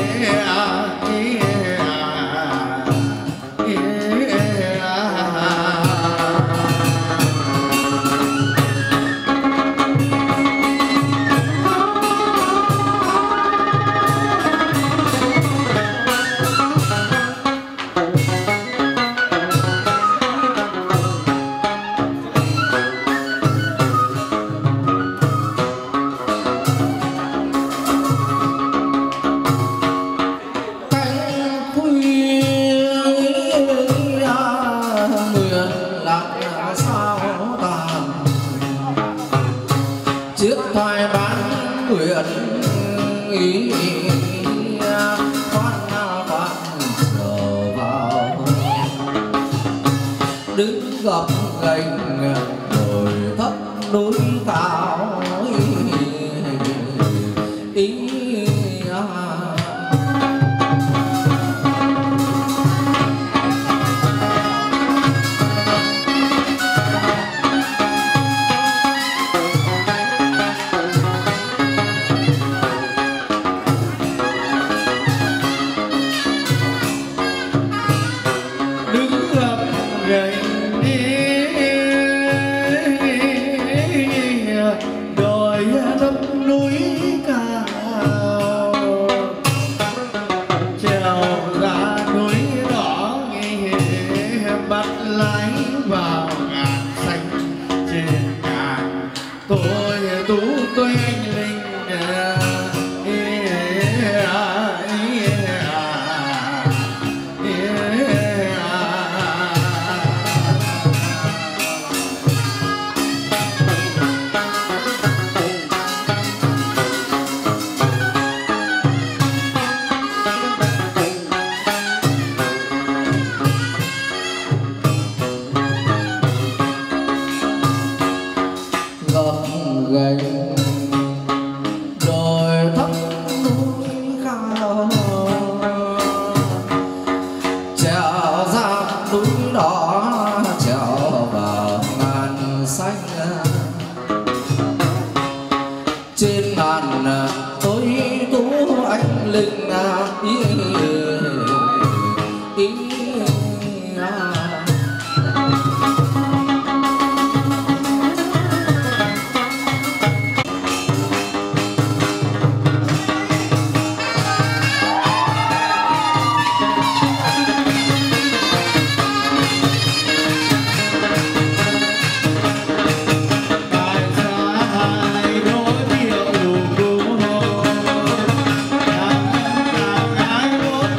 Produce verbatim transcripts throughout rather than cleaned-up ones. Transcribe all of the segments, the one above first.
Hãy subscribe cho kênh Ghiền Mì Gõ để không bỏ lỡ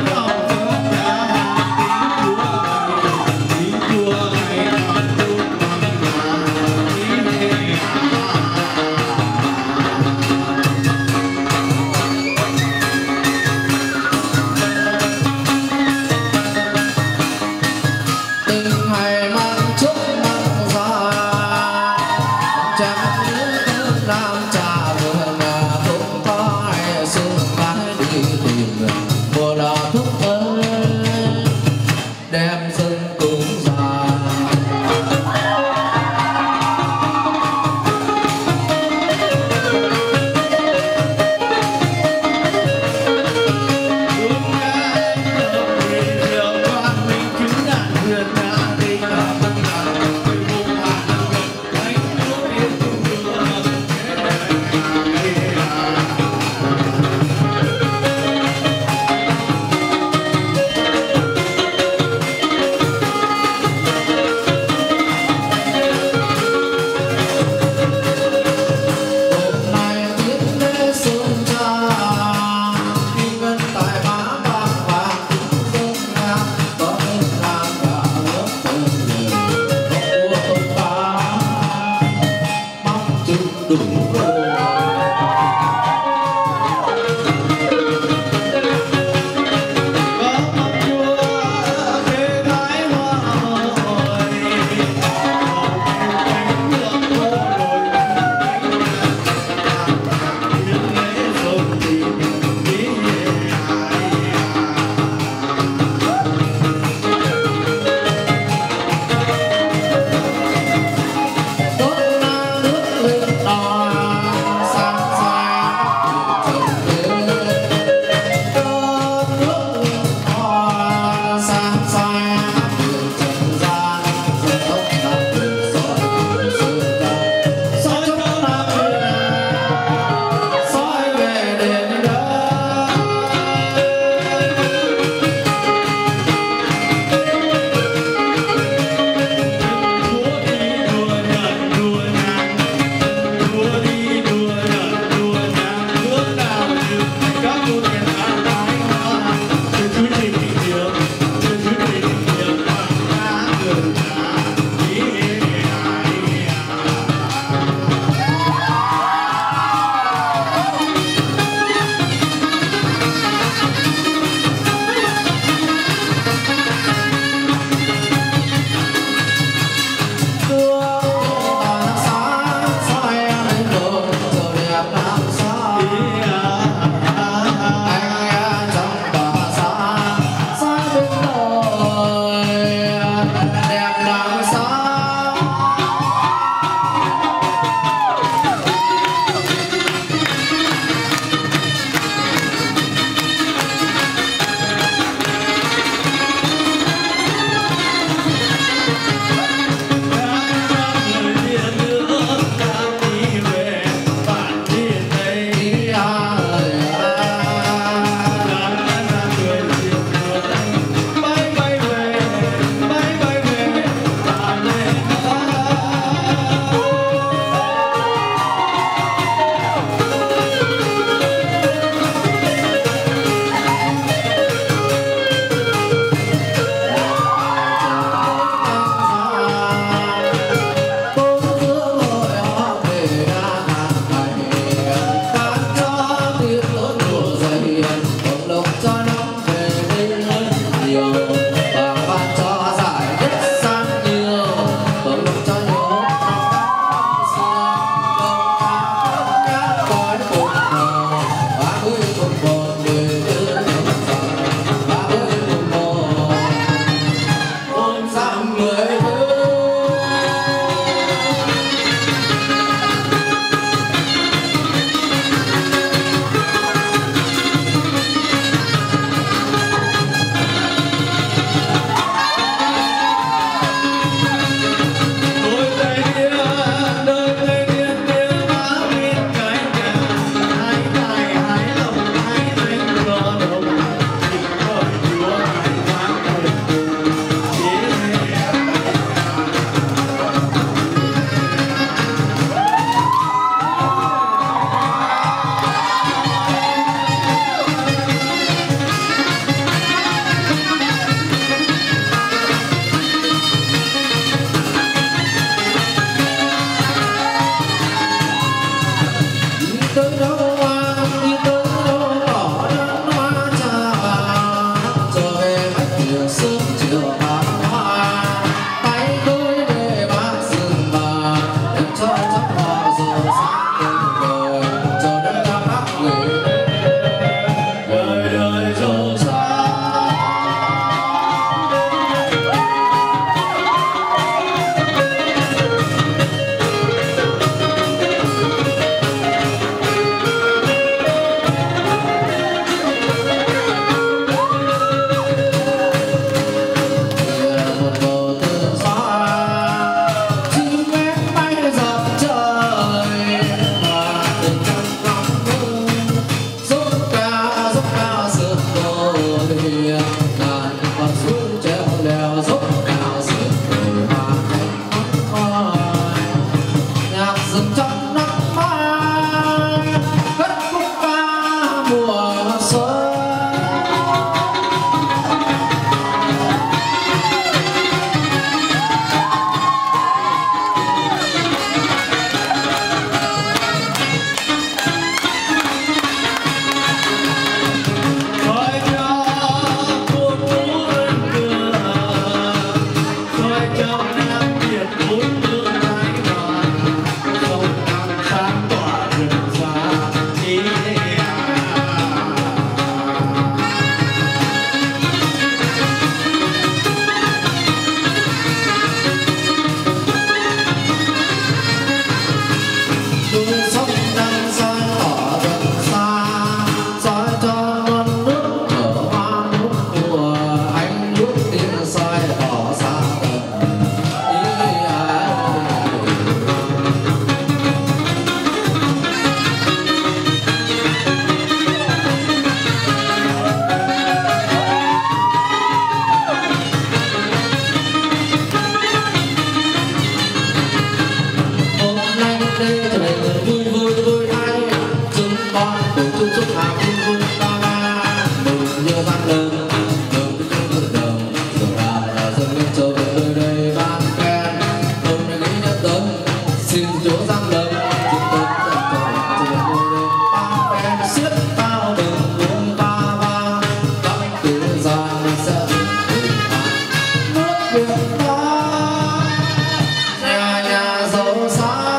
răng lưng đường cứ trên cửa đường đường nào là dân lên trời nơi đây ban khen hôm nay nghĩ nhớ tới xin chỗ răng lưng chúng tôi dần trời trên nơi đây ban khen siết bao đường luôn ba ba các từ gian sẽ nước Việt Nam nhà nhà giàu sang.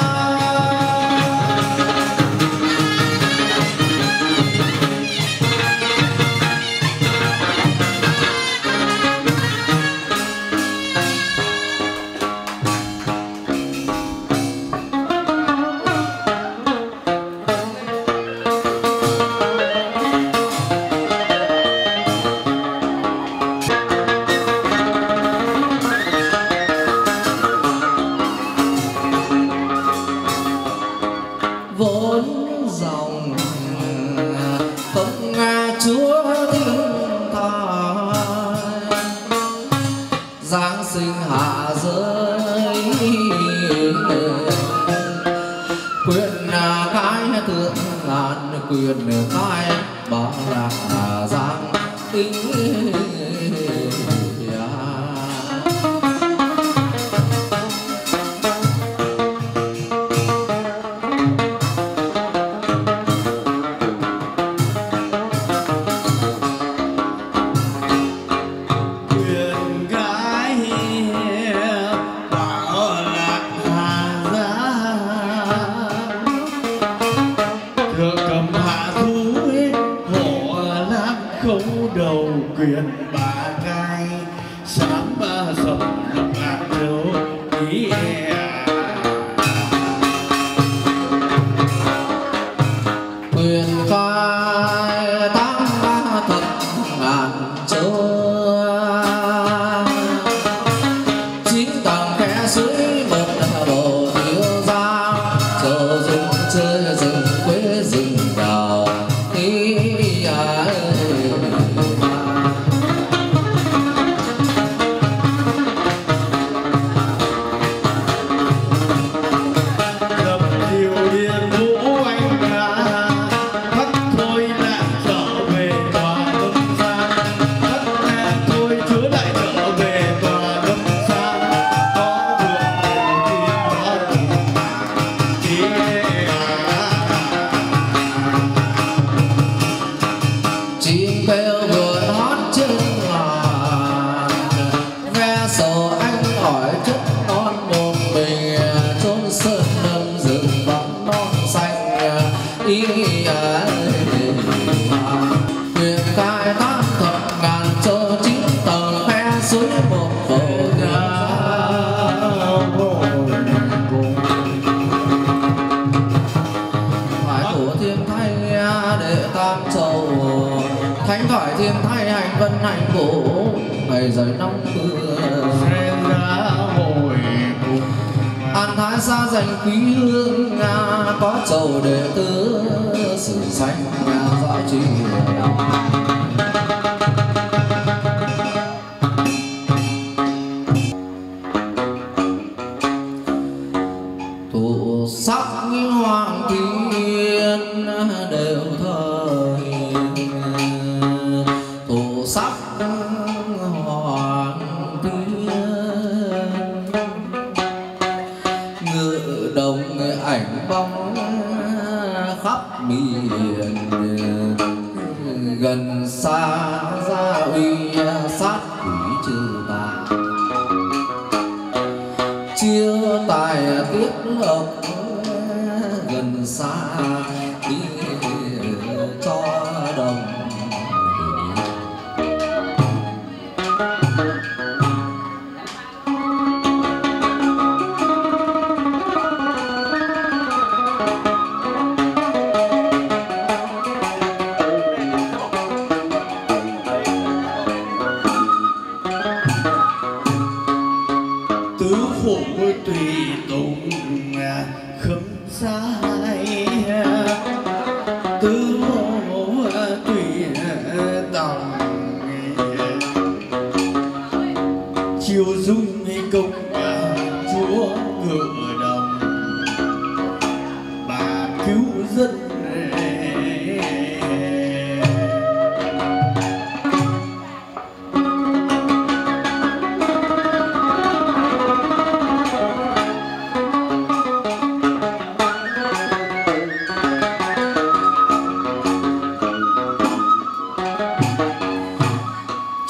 Vốn dòng không nghe Chúa thiên thai Giáng sinh hạ giới quyền cái thượng ngàn quyền cái bảo lạc giáng tính. Đầu quyền bà gai sám ba sầm lục lạc châu ý quyền khai tám ba thập ngàn châu chín tầng khe suối một bầu thiếu ra châu dung chơi rừng quê rừng đào ý à. Chim kêu vườn hót trên ngàn ve sầu anh hỏi chất non một mình chốn sơn lâm rừng vắng non xanh ý à. Quyền cai tám thập ngàn châu chín tầng khe suối một bầu phải thủ thiên thanh để tam châu thánh thoại thiên thay hành vân hành vũ ngày rời năm mưa sen ra hồi an thái xa dành quý hương có chầu đệ tứ sử xanh dõi chi tụ sắc hoàng thiên đều thời tụ sắc hoàng thiên ngự đồng ảnh bóng khắp miền gần xa gia uy sát quỷ trừ tà chưa tài tiết lộc gần xa đi cho đồng. tứ phủ tùy tùng khâm sai tứ mộ tùy tòng chiều dung công chúa ngự đồng bà cứu dân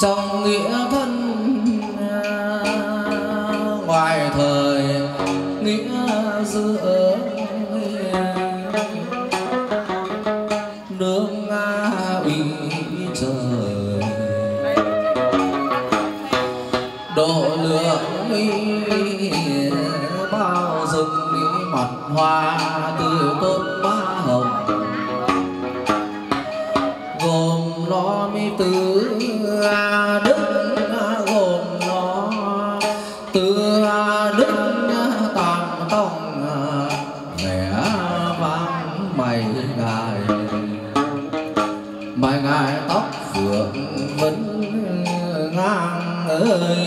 trong nghĩa thân ngoài thời nghĩa giữa nương uy trời độ lượng bao rừng mặt hoa từ tôn má hồng gồm lo mi tứ đức gồm nó tứ đức tam tông vẻ vang mày ngài mày ngài tóc phượng vẫn ngang ơi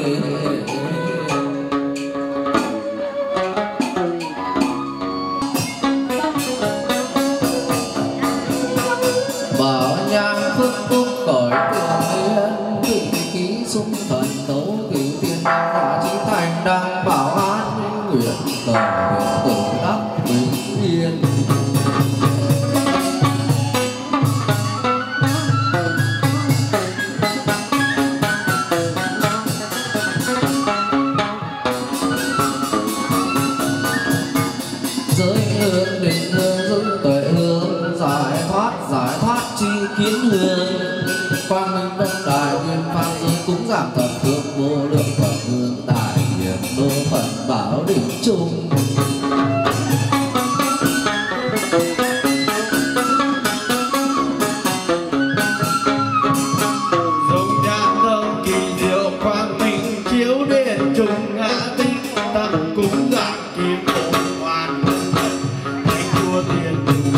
bảo nhang phước phúc cõi tiền yên vị khí sung thần tấu cửu tiên đăng hỏa chí thành đăng bảo an nguyện cầu nguyện tử đắc bình yên. Giới hương định hương giữ tuệ hương giải thoát giải thoát chi kiến hương quang minh đông đại nguyên pháp giới cúng giảm thập thượng vô lượng phật hương đại hiền đô phật bảo định chung. Dòng nhãn thông kỳ diệu quang minh chiếu điện trùng ngã tích tăng cúng giảm kim bổn hoàn thánh chúa tiền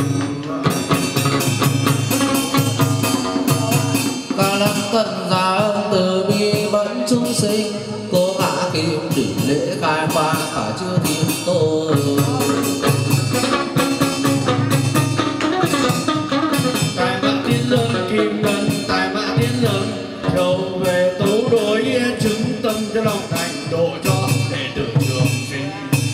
Ca lâm tận gia ân từ bi bẫn chúng sinh cô ngã kim đỉnh lễ khai quang cả chư thiên tôi tài mã thiên lương kim ngân tài mã thiên lương châu về tú đối chứng tâm cho lòng thành độ cho đệ tử trường sinh.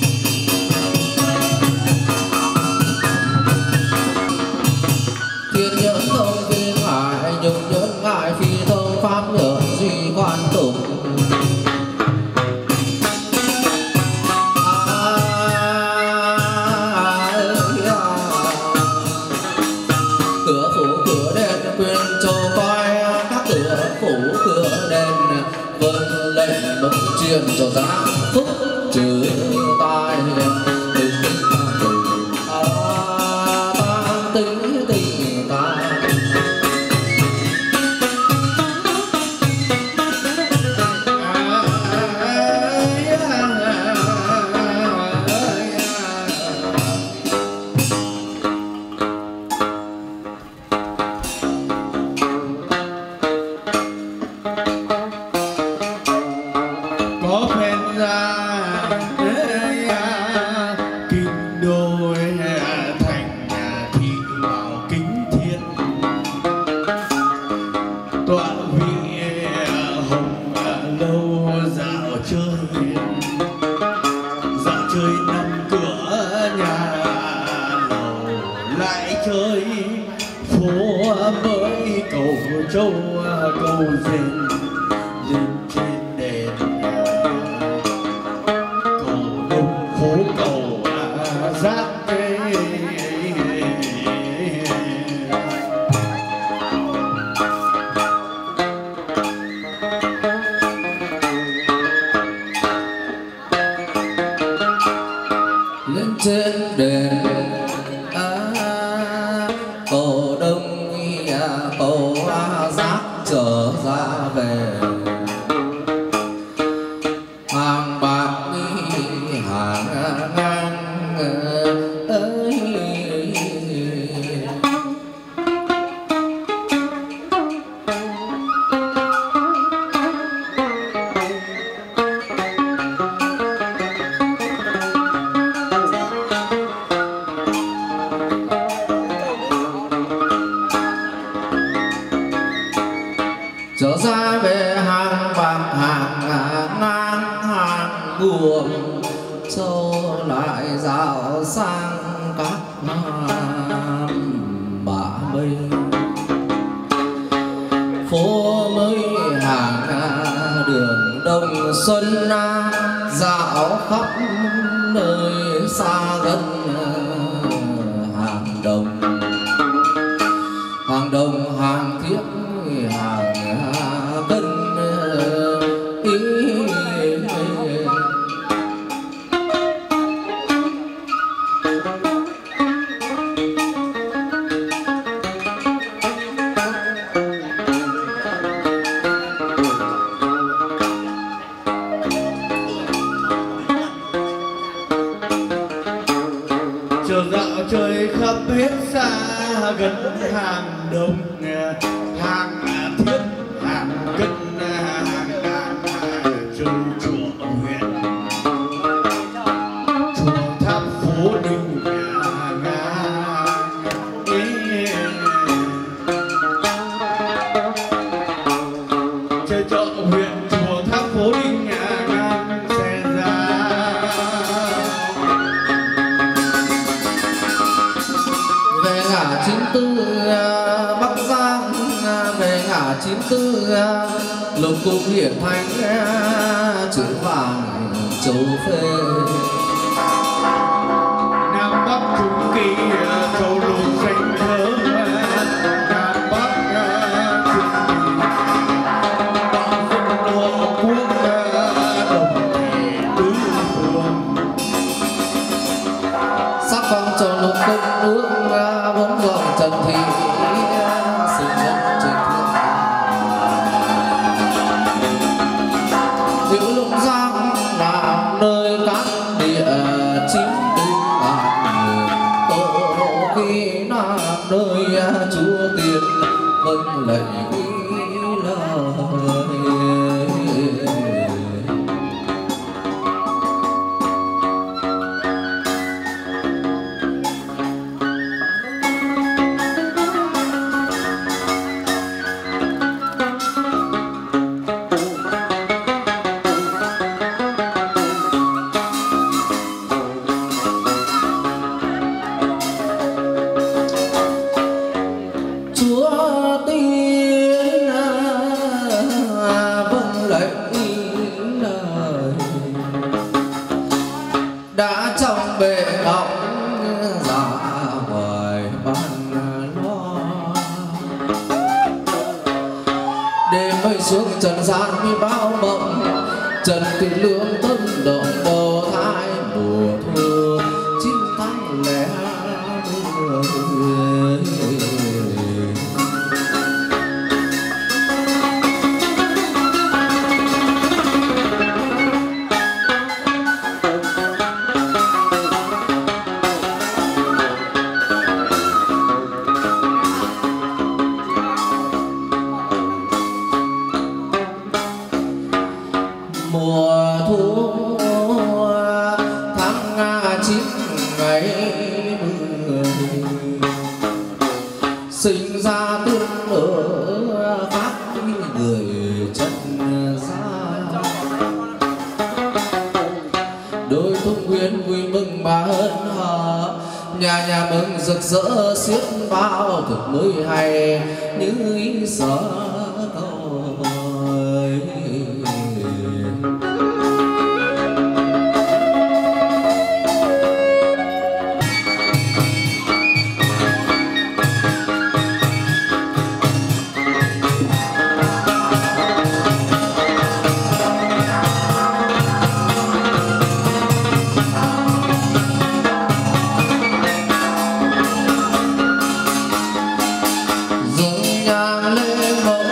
thiên nhẫn thông thiên hải nhục nhẫn ngại phi thông pháp nhẫn duy quan tụng cửa phủ cửa đền quyền châu coi các cửa phủ cửa đền vâng lệnh bậc truyền cho giá phúc trừ tai tình ta tính tình ta có phen ra kinh đô thành thị bảo kính thiên tọa vị hồng lâu dạo chơi dạo chơi năm cửa nhà lầu lại chơi phố mới cầu châu cầu dền lên trên đền cầu đông phố cầu giác lên trên đền à, cầu đông à, cầu à, giác trở ra về hàng bạc hàng ngang ơi trở ra về hàng bạc hàng ngang hàng buồm châu lại dạo sang các bả mây phố mới đồng xuân dạo khắp nơi xa gần hàng đồng hàng đồng hàng thiết hàng cân ý. Trời khắp hết xa gần hàng đồng hàng thiết hàng cân hàng đàn trời chùa huyện chùa tháp phố đình chơi chợ huyện chùa tháp phố đình xe ra ngã chín tư Bắc Giang về ngã chín tư lục cung hiển thánh chữ vàng châu phê Nam Bắc trung kỳ châu lục xanh thơm Nam Bắc trung kỳ Bắc dân đô quốc đồng thị tứ phương sắc phong châu lục cung nước bốn dòng trần thị sự nhân trên thương hữu lục giang là nơi các địa chín tinh bạc tổ khi là nơi chúa tiền vâng lệnh lời. Đã trong bệ ngọc ra ngoài ban lo đêm mới xuống trần gian mới bao mộng trần tình lương tâm động đầu thái mùa thu chín tháng lẻ mùa thu tháng chín ngày mười sinh ra tương ở khác người chân gian đôi thung quyến vui mừng mà hơn hò nhà nhà mừng rực rỡ xiết bao thực mới hay như ý sợ dâng nhang lên mẫu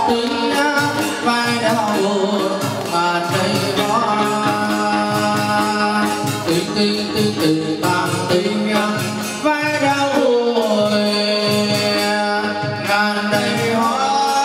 tình vai đau mà đây hoa tình tình tình tình tàn tình vai đau ngàn đầy hoa.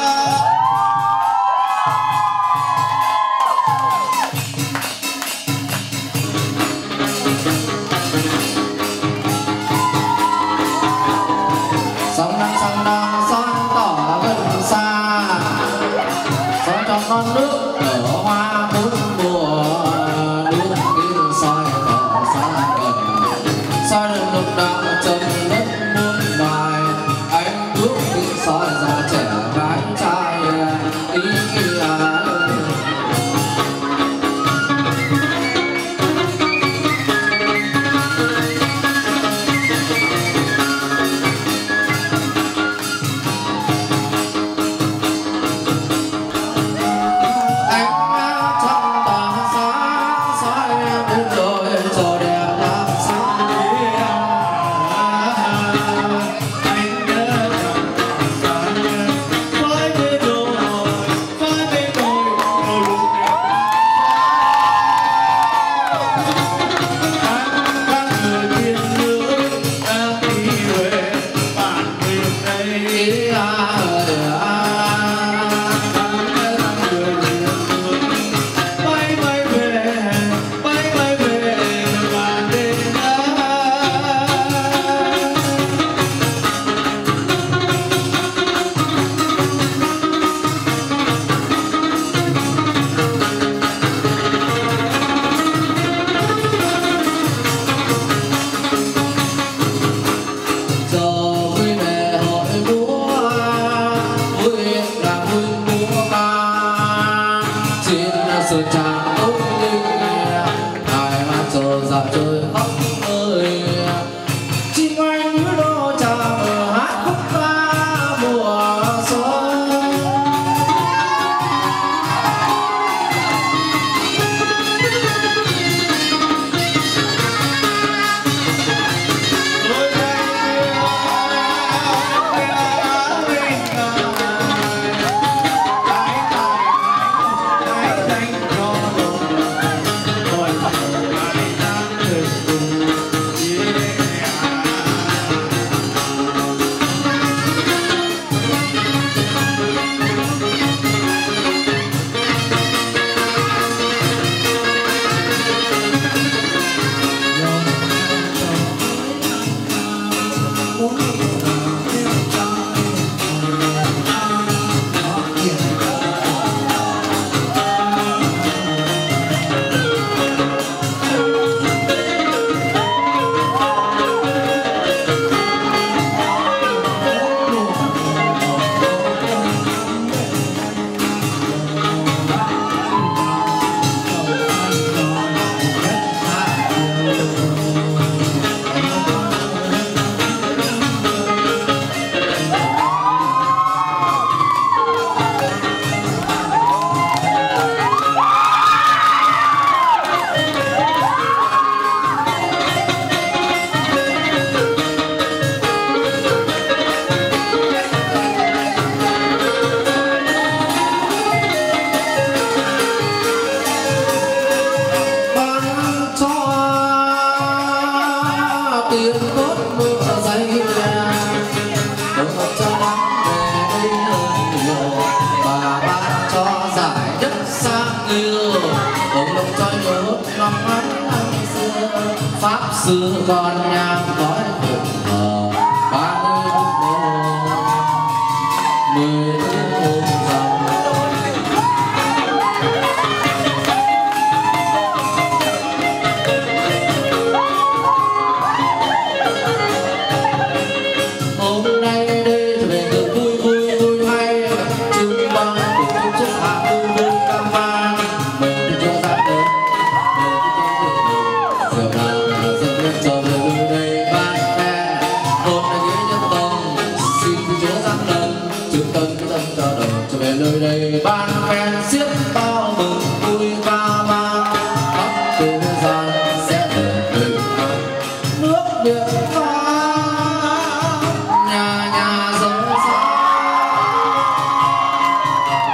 Sông đang sông đang son tỏ gần xa, soi trong non nước ở hoa bốn mùa, nước kia soi tỏ xa gần, soi đường lục đạo trần đất muôn bài, ánh nước kia soi già trẻ gái trai ý là sự tràn tung linh ai mà chờ dạ trời khóc ơi chim anh cứ đô chào hát khúc ca mùa xuân. Tiếng cốt mưa dày đông ngập cho lắm về đây hơn nhiều và ban cho giải đất sang yêu đông ngập cho nhớ năm ngắn năm xưa pháp sư còn nhang cõi phượng thờ ba mươi mùa mười thứ hôm rằm. Nơi đây ban khen xiết bao mừng vui ca vang khắp thế gian sẽ về bình an nước Việt Nam nhà nhà giàu sang.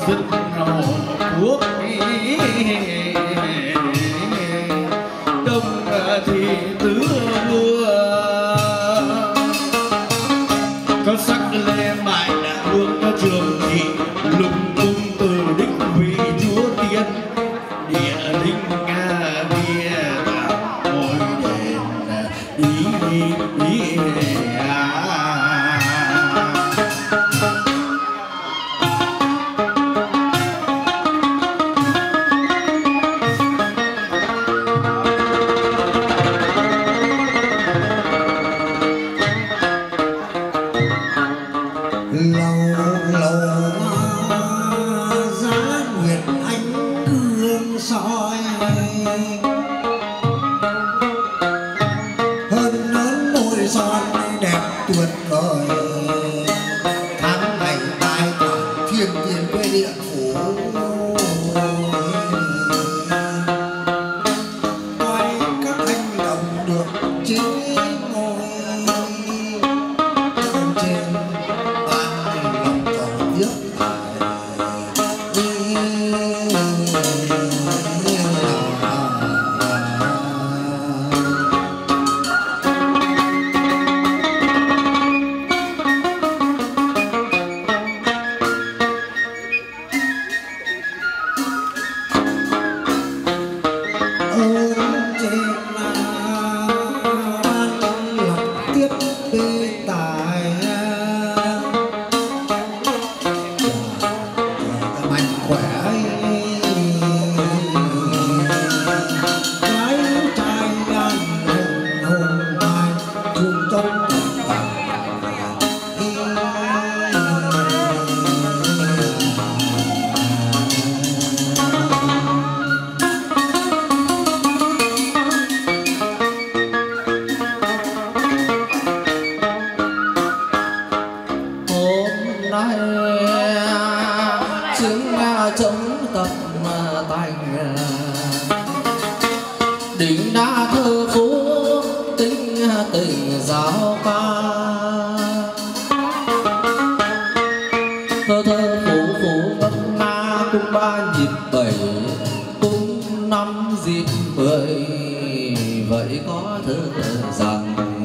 dứt hộ quốc đông thì tứ vua có sắc lê mại đã hương trường thị lùng tung từ đích vị chúa tiên địa linh địa đạo hồi đền ý ý đỉnh đa thơ phú tính tình giáo ca thơ thơ phú phú ngân nga cung ba nhịp bảy cung năm dịp mười vậy có thơ rằng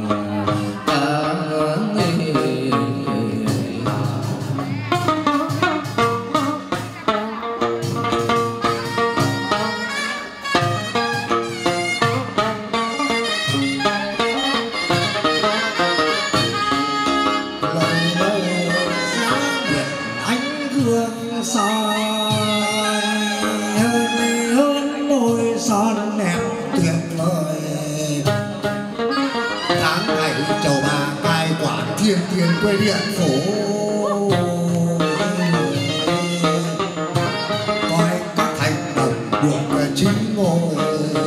quê điện phố coi các thành đồng được chính ngôi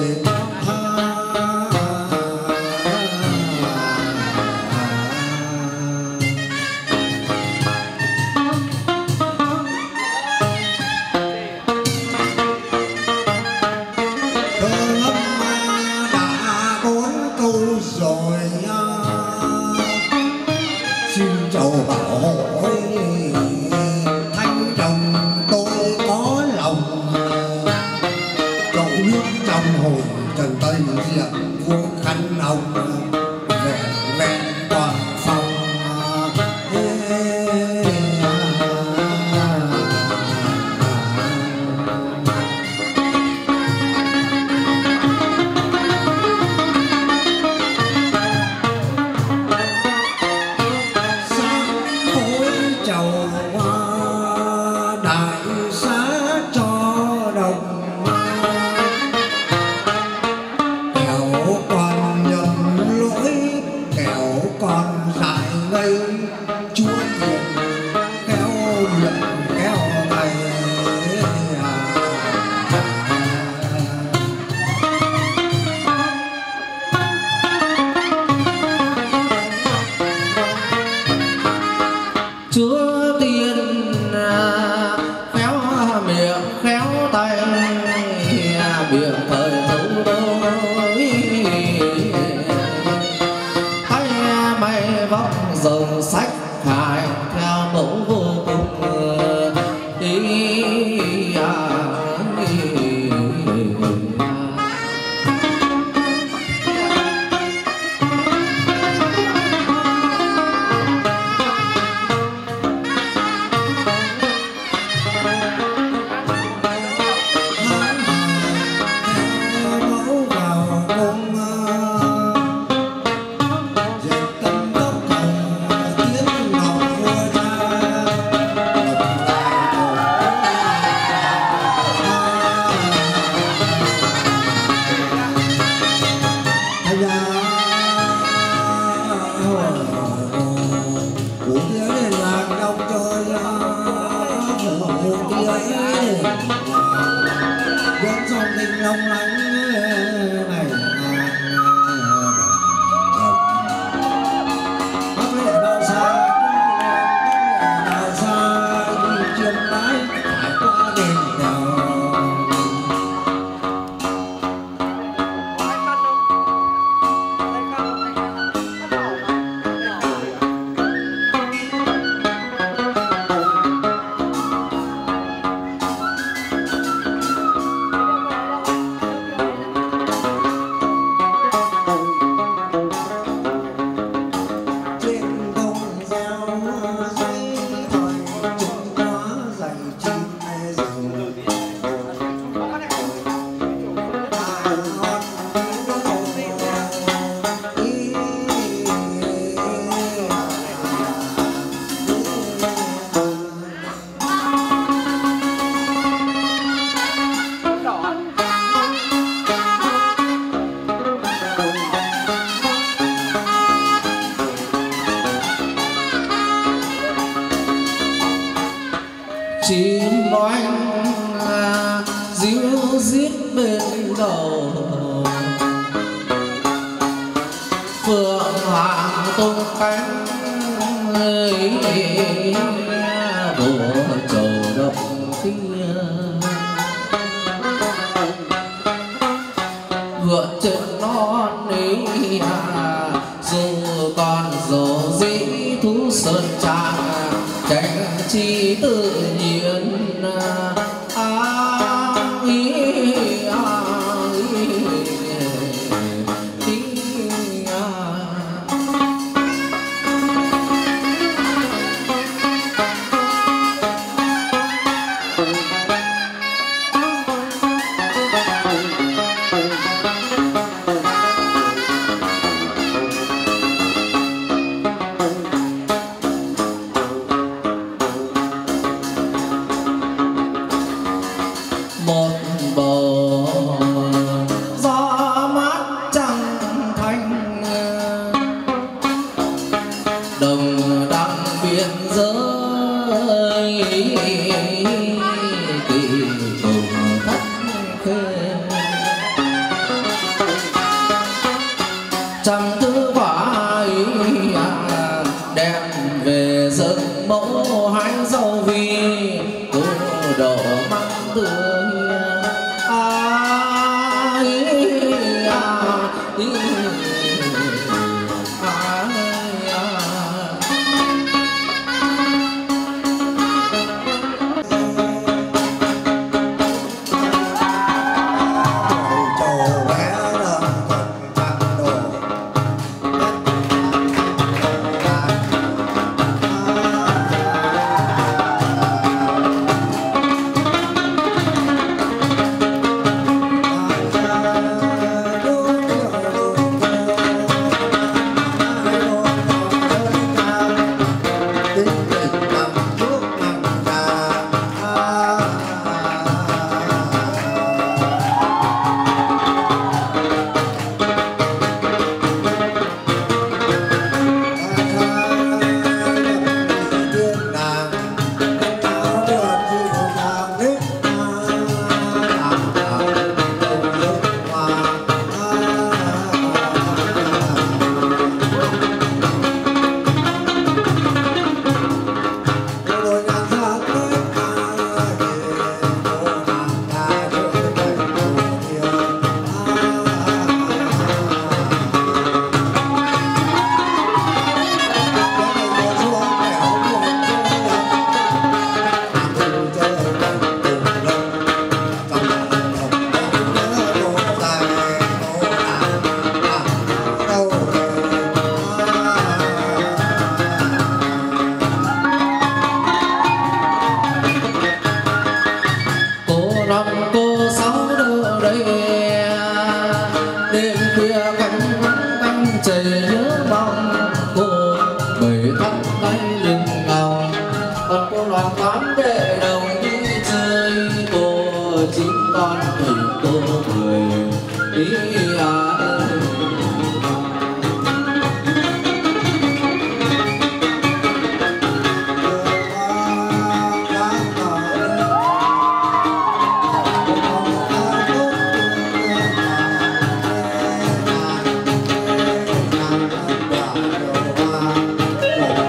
chúa tiên khéo miệng khéo tay miệng thời thấu đôi tay mày vóc dòng sách hài theo mẫu vô cùng ý chim oanh díu dít bên đầu phượng hoàng tung cánh của trầu đông kia vượt trên non ấy dù còn dầu dĩ thú sơn trang cảnh chi tự nhiên à, ý, à, ý, ý, à. Một bầu gió mát trăng thanh đồng đăng biên giới kỳ cùng thất khê trăm thứ quả đem về dựng mẫu hái dâu vi cô đỏ măng tươi Hãy subscribe cho kênh Ghiền Mì Gõ để không bỏ lỡ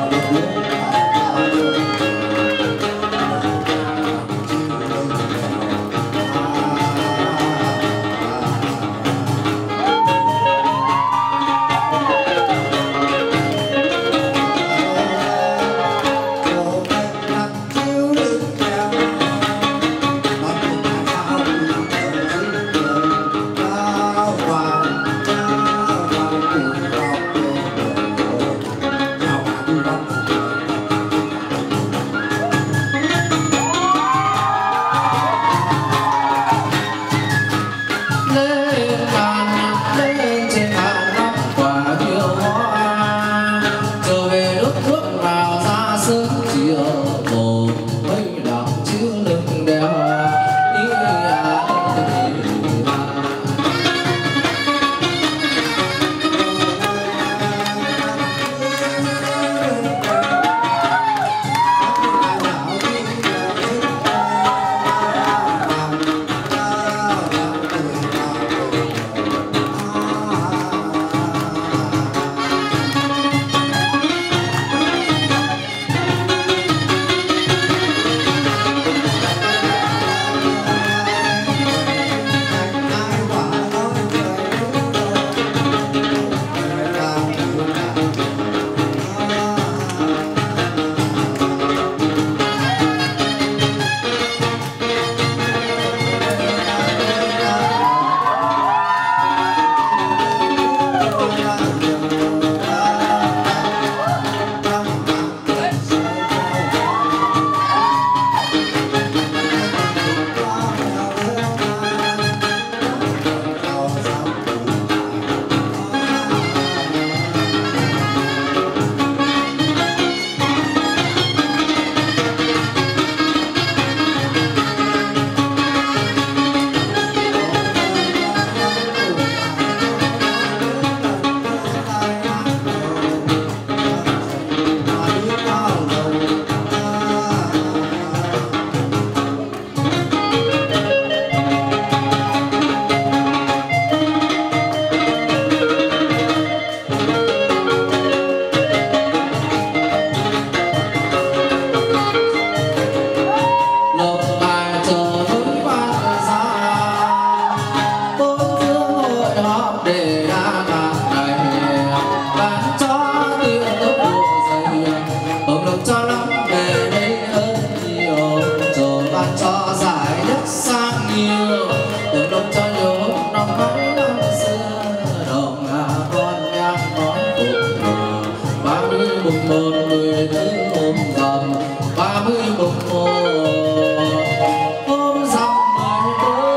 rồi tới hôm rằm ba mươi mùng một hôm rằm mười bốn.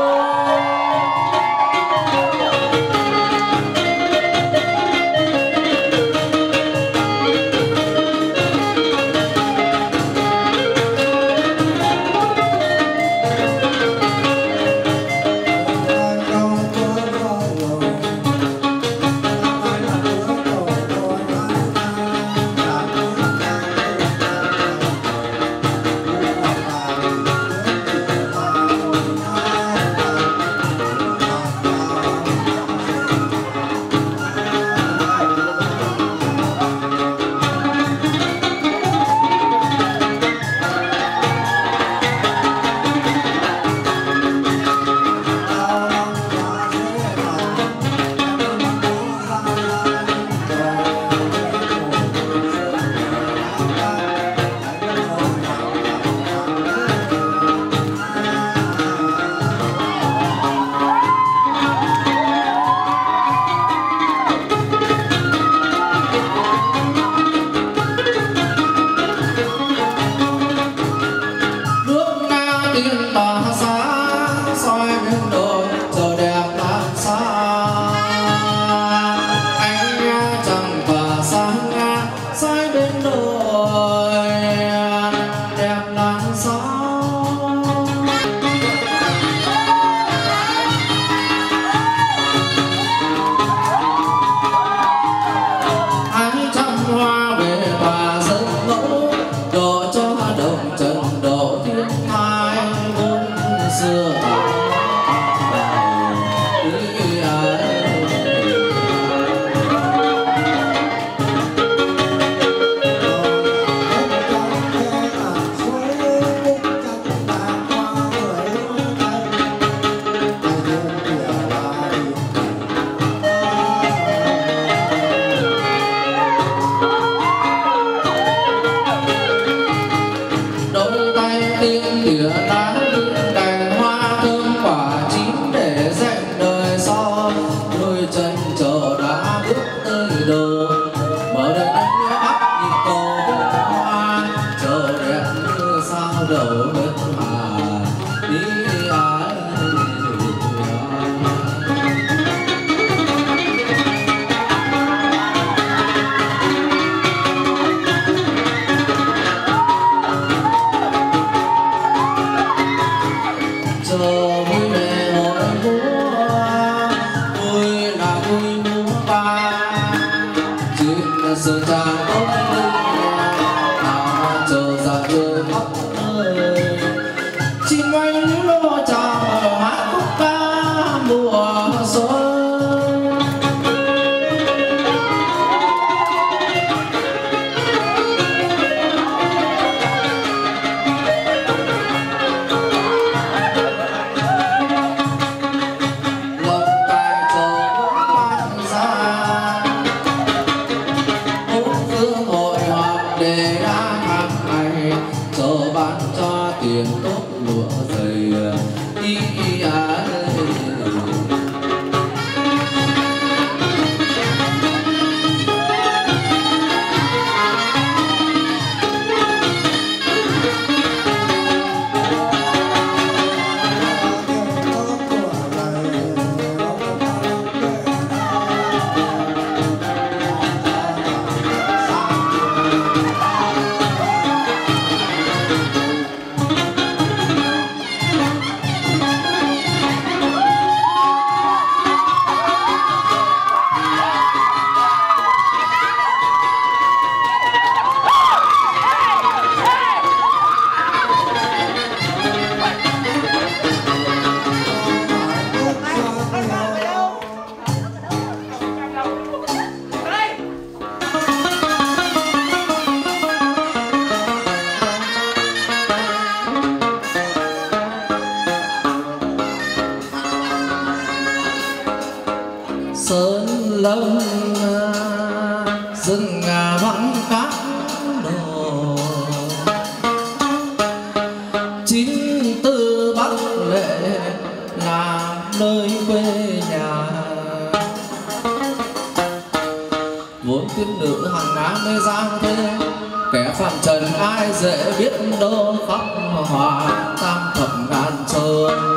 phàm trần ai dễ biết đâu khắp hòa tam thập ngàn sơn.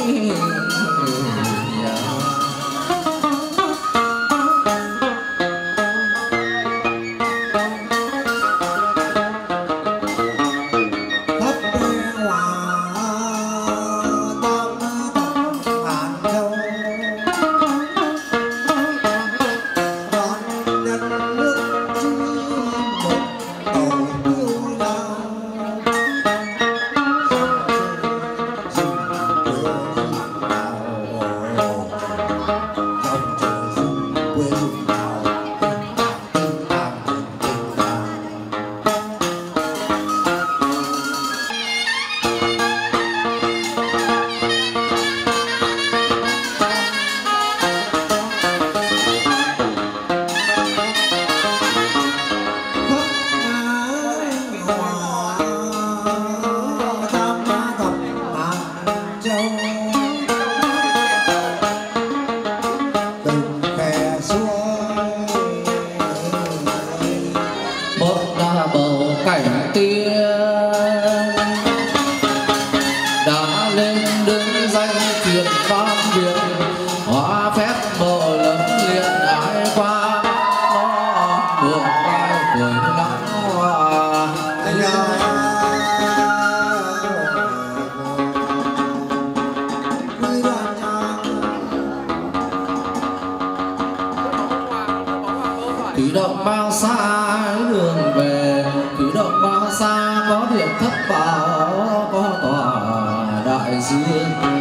Thủy động bao xa đường về, thủy động bao xa có điện thất bảo, có tòa đại dương.